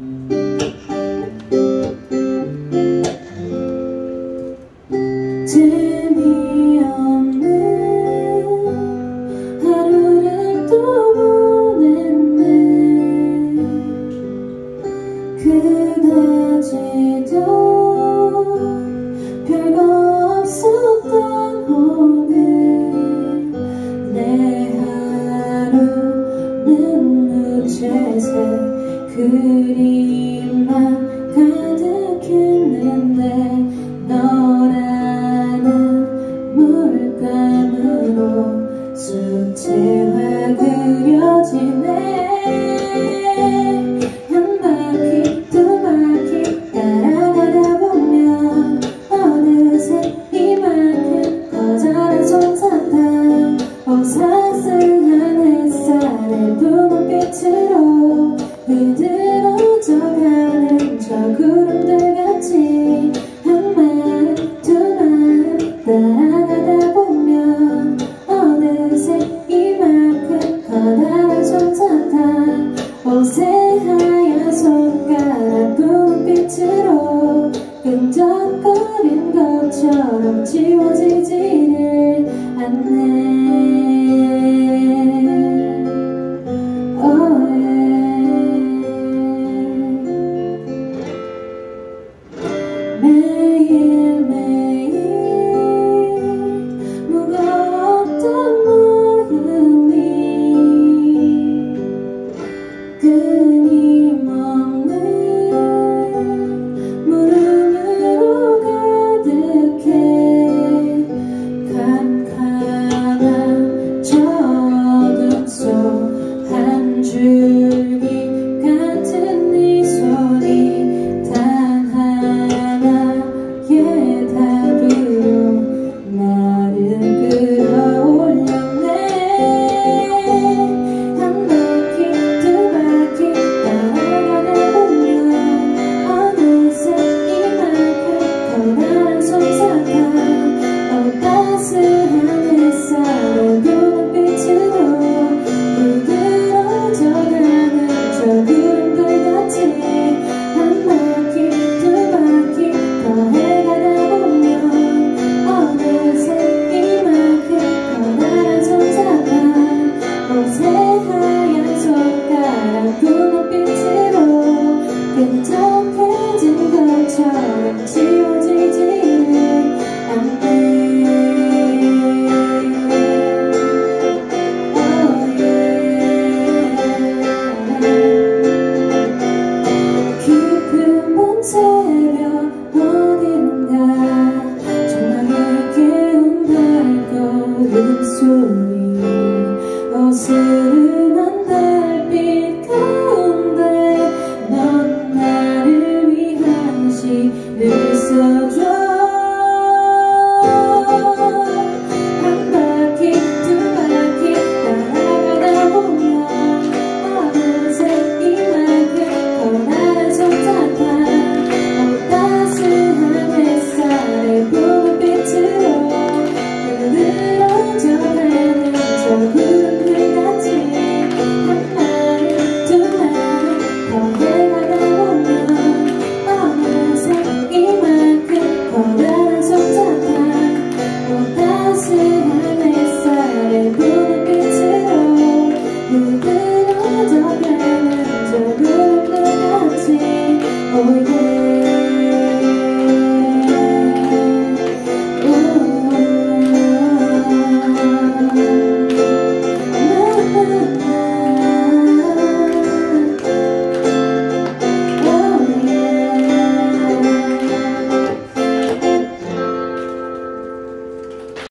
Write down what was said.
재미없는 하루를 또 보냈네. 그다지도 별거 없었던 오늘 내 하루는 무채색 그림만 가득했는데 너라는 물감으로 수채화 그려지네. 한 바퀴 두 바퀴 따라가다 보면 어느새 이만큼 커다란 솜사탕 오사스한 햇살의 분홍빛으로 흐드러져가는 저 구름들같이 한 말 두 말 따라가다 보면 어느새 이만큼 커다란 솜사탕 옷의 하얀 손가락 분홍빛으로 끈적거린 것처럼 지워지지를 않네. 매일매일 무거웠던 마음이 끊임